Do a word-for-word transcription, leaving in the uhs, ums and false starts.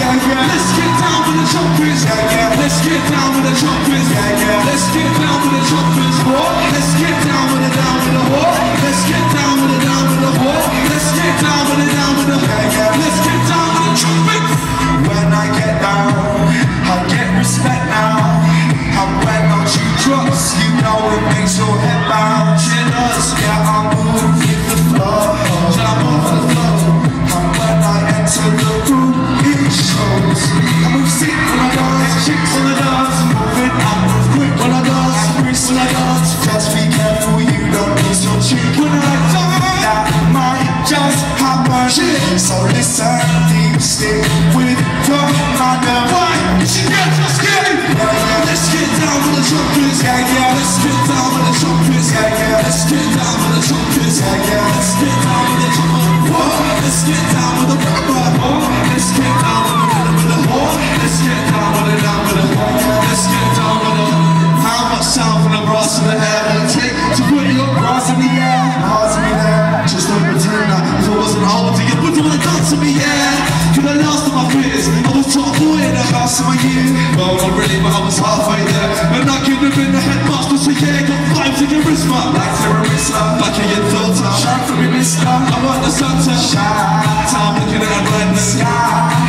yeah, yeah. Let's get down with the trumpets, yeah, yeah. Let's get down with the trumpets, yeah, yeah. Let's get down with the trumpets, what? Let's get down with the down with the what? Let's get down with the down with the what? Let's get down with the down with the yeah, yeah. Let's get down with the trumpets. When I get down, I get respect now. And when I do drops, you know it makes your head bounce. It does, yeah, I move with the flow. Yeah, I move with the flow. And when I enter the room, it shows. I move sick when I dance, chicks when I dance. Move it, I move quick when I dance, wrist when I dance. Just be careful, you don't miss your chick when I dance. That might just happen. So listen, deep stick with the Magna. Let's get down with the trumpets, yeah, yeah. Let's get down with the trumpets, yeah, yeah. Let's get down with the trumpets, yeah, yeah. Let's get down with the trumpets, let's get down with the rubber, let's get down with the rhythm of the horn. Let's get down with the down with the horn. Let's get down with the. How much sound from the brass in the air will it take to put your brass in the air? Hearts in the air, just don't pretend that if I wasn't old to get put on the dance to me, yeah. For the last of my fears, I was top boy in the house of my year. Well, not really, but I was halfway there. And I could have been the headmaster, so yeah, got vibes in your wrist, man. Like terrorist, back in your filter. Shine for me, mister. I want the sunset. Shine. Time looking at a brand new sky.